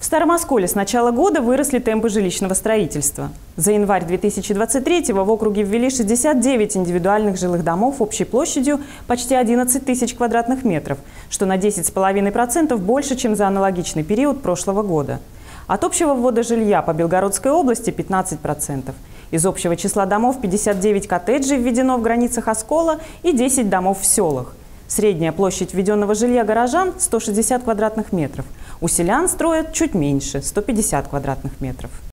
Старом Осколе с начала года выросли темпы жилищного строительства. За январь 2023-го в округе ввели 69 индивидуальных жилых домов общей площадью почти 11 тысяч квадратных метров, что на 10,5% больше, чем за аналогичный период прошлого года. От общего ввода жилья по Белгородской области 15%. Из общего числа домов 59 коттеджей введено в границах Оскола и 10 домов в селах. Средняя площадь введенного жилья горожан – 160 квадратных метров. У селян строят чуть меньше – 150 квадратных метров.